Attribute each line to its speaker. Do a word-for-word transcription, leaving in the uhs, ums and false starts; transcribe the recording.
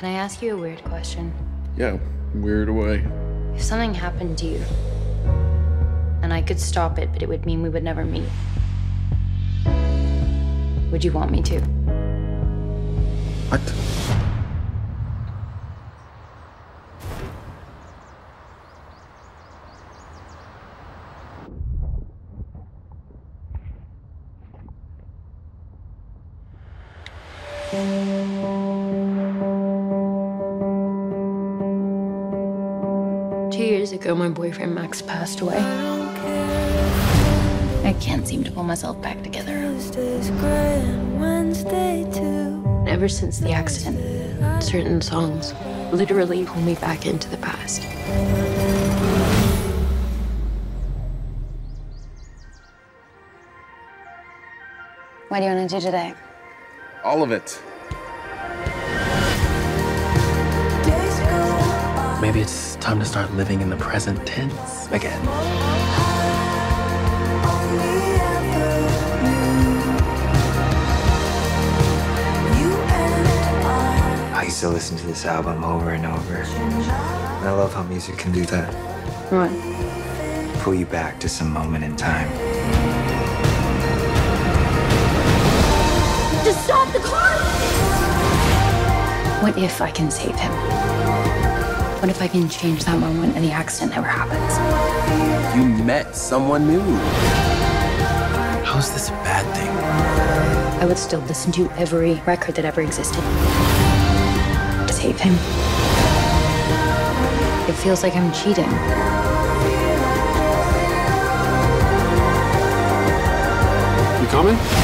Speaker 1: Can I ask you a weird question?
Speaker 2: Yeah, weird away.
Speaker 1: If something happened to you, and I could stop it, but it would mean we would never meet, would you want me to?
Speaker 2: What?
Speaker 1: Two years ago, my boyfriend Max passed away. I can't seem to pull myself back together. Ever since the accident, certain songs literally pull me back into the past. What do you want to do today?
Speaker 2: All of it.
Speaker 3: Maybe it's time to start living in the present tense again.
Speaker 4: I used to listen to this album over and over. And I love how music can do that.
Speaker 1: What?
Speaker 4: Pull you back to some moment in time.
Speaker 1: Just stop the car! What if I can save him? What if I can change that moment and the accident never happens?
Speaker 3: You met someone new. How is this a bad thing?
Speaker 1: I would still listen to every record that ever existed to save him. It feels like I'm cheating.
Speaker 2: You coming?